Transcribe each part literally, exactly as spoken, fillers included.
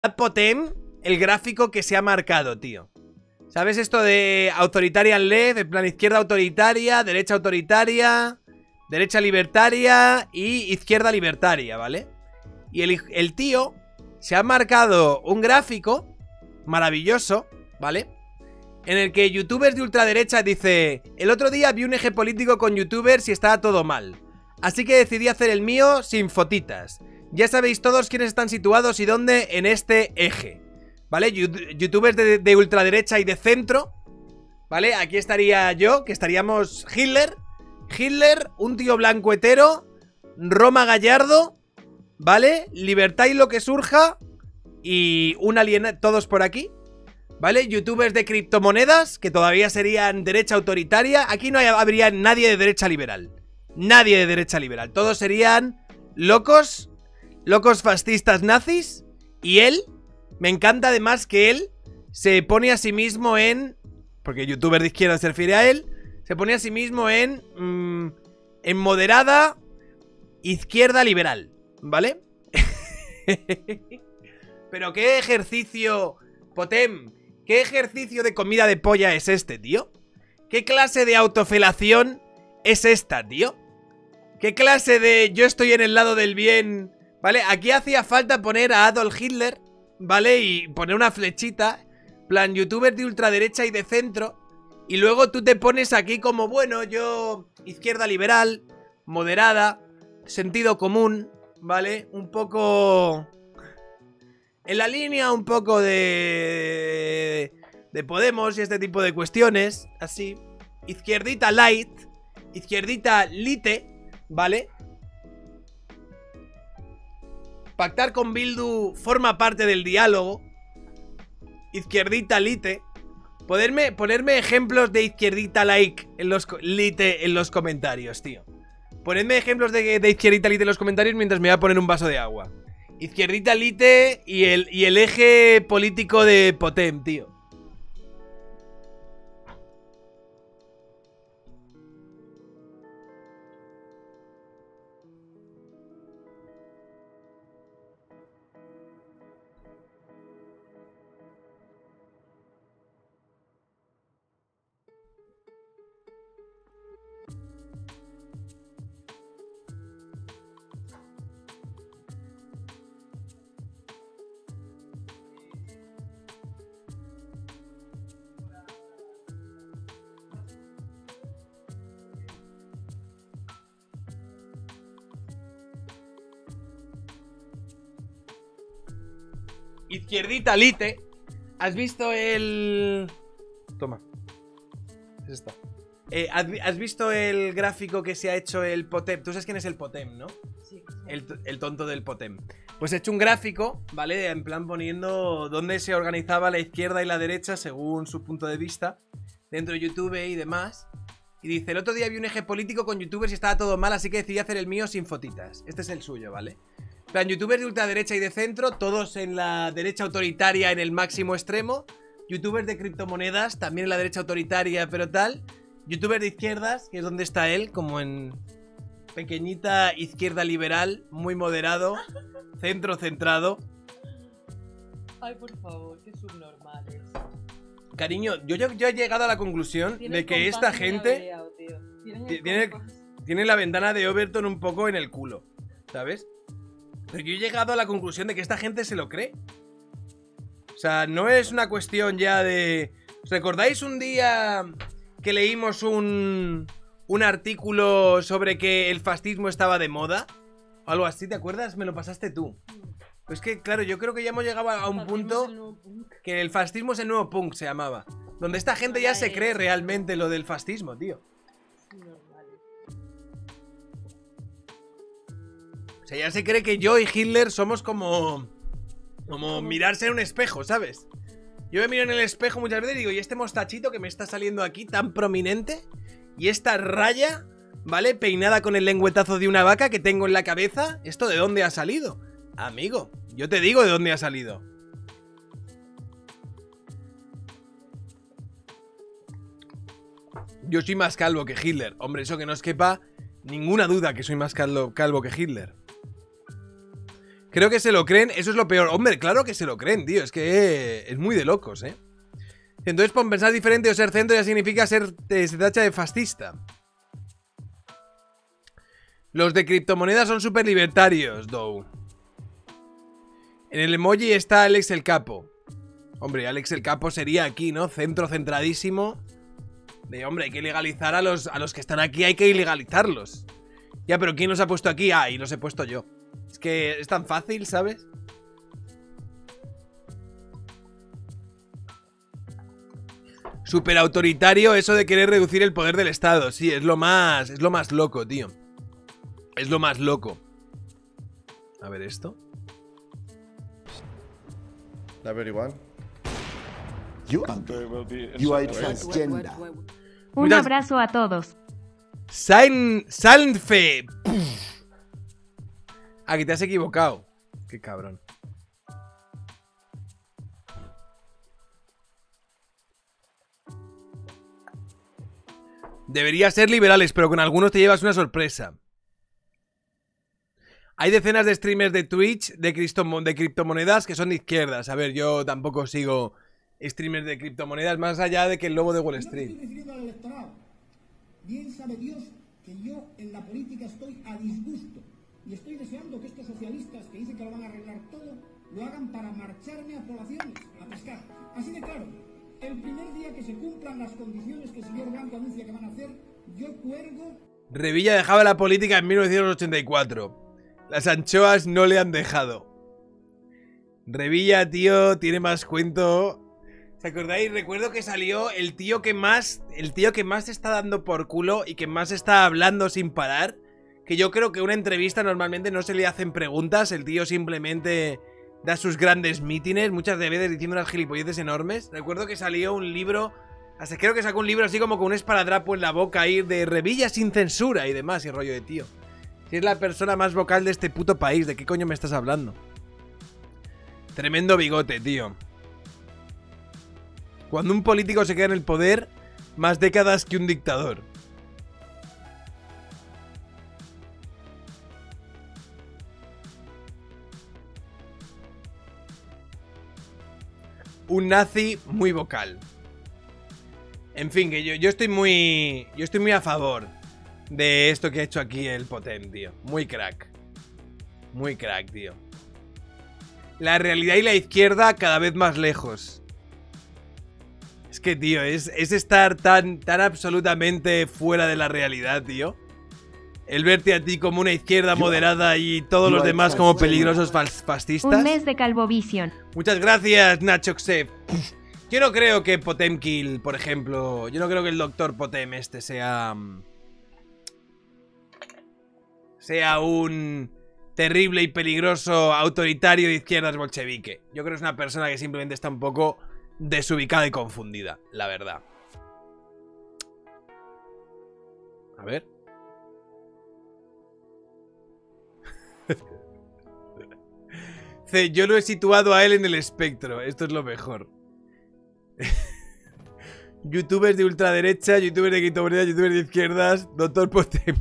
Potem el gráfico que se ha marcado, tío. ¿Sabes esto de authoritarian left, en plan izquierda autoritaria, derecha autoritaria, derecha libertaria y izquierda libertaria, ¿vale? Y el, el tío se ha marcado un gráfico maravilloso, ¿vale? En el que youtubers de ultraderecha dice: el otro día vi un eje político con youtubers y estaba todo mal, así que decidí hacer el mío sin fotitas. Ya sabéis todos quiénes están situados y dónde en este eje, ¿vale? Youtubers de, de ultraderecha y de centro, ¿vale? Aquí estaría yo, que estaríamos Hitler, Hitler, un tío blanco hetero, Roma Gallardo, ¿vale? Libertad y lo que surja y un alien, todos por aquí, ¿vale? Youtubers de criptomonedas, que todavía serían derecha autoritaria. Aquí no habría nadie de derecha liberal. Nadie de derecha liberal. Todos serían locos, locos fascistas nazis. Y él, me encanta además que él se pone a sí mismo en... porque youtuber de izquierda se refiere a él. Se pone a sí mismo en... Mmm, en moderada izquierda liberal, ¿vale? Pero qué ejercicio... Potem, ¿qué ejercicio de comida de polla es este, tío? ¿Qué clase de autofelación es esta, tío? ¿Qué clase de yo estoy en el lado del bien? ¿Vale? Aquí hacía falta poner a Adolf Hitler, ¿vale? Y poner una flechita, plan youtuber de ultraderecha y de centro. Y luego tú te pones aquí como, bueno, yo izquierda liberal, moderada, sentido común, ¿vale? Un poco... en la línea un poco de... de Podemos y este tipo de cuestiones, así. Izquierdita light, izquierdita lite, ¿vale? Pactar con Bildu forma parte del diálogo. Izquierdita lite. Poderme, ponerme ejemplos de izquierdita like en los, lite en los comentarios, tío. Ponedme ejemplos de, de izquierdita lite en los comentarios mientras me voy a poner un vaso de agua. Izquierdita lite y el, y el eje político de Potem, tío. Izquierdita lite. ¿Has visto el...? Toma. Es esta. Eh, ¿has, ¿Has visto el gráfico que se ha hecho el Potem? Tú sabes quién es el Potem, ¿no? Sí. El, el tonto del Potem. Pues he hecho un gráfico, ¿vale? En plan poniendo dónde se organizaba la izquierda y la derecha según su punto de vista dentro de YouTube y demás. Y dice, el otro día vi un eje político con youtubers y estaba todo mal, así que decidí hacer el mío sin fotitas. Este es el suyo, ¿vale? Plan, youtubers de ultraderecha y de centro, todos en la derecha autoritaria en el máximo extremo. Youtubers de criptomonedas, también en la derecha autoritaria, pero tal. Youtubers de izquierdas, que es donde está él, como en pequeñita izquierda liberal, muy moderado, centro centrado. Ay, por favor, qué subnormales. Cariño, yo, yo, yo he llegado a la conclusión de que esta gente tiene, tiene la ventana de Overton un poco en el culo, ¿sabes? Pero yo he llegado a la conclusión de que esta gente se lo cree. O sea, no es una cuestión ya de... ¿Recordáis un día que leímos un, un artículo sobre que el fascismo estaba de moda? O algo así, ¿te acuerdas? Me lo pasaste tú. Pues que, claro, yo creo que ya hemos llegado a un punto que el fascismo es el nuevo punk, se llamaba. Donde esta gente ya se cree realmente lo del fascismo, tío. O sea, ya se cree que yo y Hitler somos como... como mirarse en un espejo, ¿sabes? Yo me miro en el espejo muchas veces y digo, ¿y este mostachito que me está saliendo aquí tan prominente? ¿Y esta raya, ¿vale? Peinada con el lengüetazo de una vaca que tengo en la cabeza. ¿Esto de dónde ha salido? Amigo, yo te digo de dónde ha salido. Yo soy más calvo que Hitler. Hombre, eso que no os quepa ninguna duda que soy más calvo, calvo que Hitler. Creo que se lo creen, eso es lo peor. Hombre, claro que se lo creen, tío. Es que es muy de locos, ¿eh? Entonces, por pensar diferente o ser centro ya significa ser... se tacha de fascista. Los de criptomonedas son súper libertarios, Dow. En el emoji está Alex el Capo. Hombre, Alex el Capo sería aquí, ¿no? Centro centradísimo. De, hombre, hay que legalizar a los, a los que están aquí, hay que ilegalizarlos. Ya, pero ¿quién los ha puesto aquí? Ah, y los he puesto yo. Es que es tan fácil, ¿sabes? Súper autoritario eso de querer reducir el poder del Estado. Sí, es lo más, es lo más loco, tío. Es lo más loco. A ver esto. Everyone. You are, you are transgender. Un Muchas- abrazo a todos. Sain... Salnfe. Ah, que te has equivocado. Qué cabrón. Debería ser liberales, pero con algunos te llevas una sorpresa. Hay decenas de streamers de Twitch de, criptomo- de criptomonedas que son de izquierdas. A ver, yo tampoco sigo streamers de criptomonedas más allá de que el lobo de Wall No me Street. estoy refiriendo al electorado. Bien sabe Dios que yo en la política estoy a disgusto y estoy deseando que estos socialistas que dicen que lo van a arreglar todo lo hagan para marcharme a poblaciones, a pescar. Así de claro, el primer día que se cumplan las condiciones que el señor Blanco anuncia que van a hacer, yo cuelgo. Revilla dejaba la política en mil novecientos ochenta y cuatro. Las anchoas no le han dejado. Revilla, tío, tiene más cuento. ¿Se acordáis? Recuerdo que salió el tío que más... El tío que más está dando por culo y que más está hablando sin parar. Que yo creo que una entrevista normalmente no se le hacen preguntas. El tío simplemente da sus grandes mítines, muchas de veces diciendo unas gilipolleces enormes. Recuerdo que salió un libro... Hasta creo que sacó un libro así como con un esparadrapo en la boca ahí de Revilla sin censura y demás, y rollo de tío. Si es la persona más vocal de este puto país, ¿de qué coño me estás hablando? Tremendo bigote, tío. Cuando un político se queda en el poder, más décadas que un dictador. Un nazi muy vocal. En fin, que yo, yo estoy muy... Yo estoy muy a favor de esto que ha hecho aquí el Potem, tío. Muy crack. Muy crack, tío. La realidad y la izquierda cada vez más lejos. Es que, tío, es, es estar tan, tan absolutamente fuera de la realidad, tío. El verte a ti como una izquierda moderada y todos los demás como peligrosos fas- fascistas. Un mes de Calvovision. Muchas gracias, Nacho Xef. Yo no creo que Potemkill, por ejemplo... Yo no creo que el doctor Potem este sea... Sea un terrible y peligroso autoritario de izquierdas bolchevique. Yo creo que es una persona que simplemente está un poco desubicada y confundida, la verdad. A ver. C, yo lo he situado a él en el espectro. Esto es lo mejor. Youtubers de ultraderecha, youtubers de criptomonedas, youtubers de izquierdas, doctor Potem.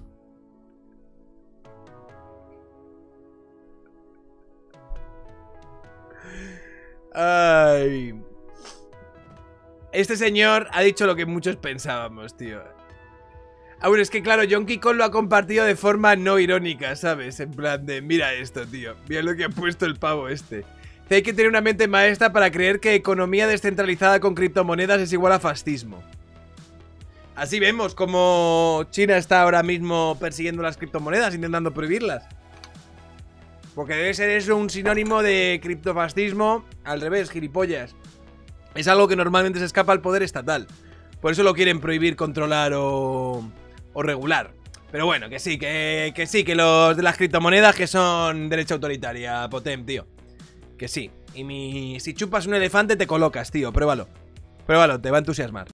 Ay. Este señor ha dicho lo que muchos pensábamos, tío. Ah, bueno, es que claro, John Kikon lo ha compartido de forma no irónica, ¿sabes? En plan de, mira esto, tío. Mira lo que ha puesto el pavo este. Hay que tener una mente maestra para creer que economía descentralizada con criptomonedas es igual a fascismo. Así vemos como China está ahora mismo persiguiendo las criptomonedas, intentando prohibirlas. Porque debe ser eso un sinónimo de criptofascismo. Al revés, gilipollas. Es algo que normalmente se escapa al poder estatal. Por eso lo quieren prohibir, controlar o, o regular. Pero bueno, que sí, que, que sí, que los de las criptomonedas que son derecha autoritaria, Potem, tío. Que sí. Y mi... si chupas un elefante te colocas, tío. Pruébalo. Pruébalo, te va a entusiasmar.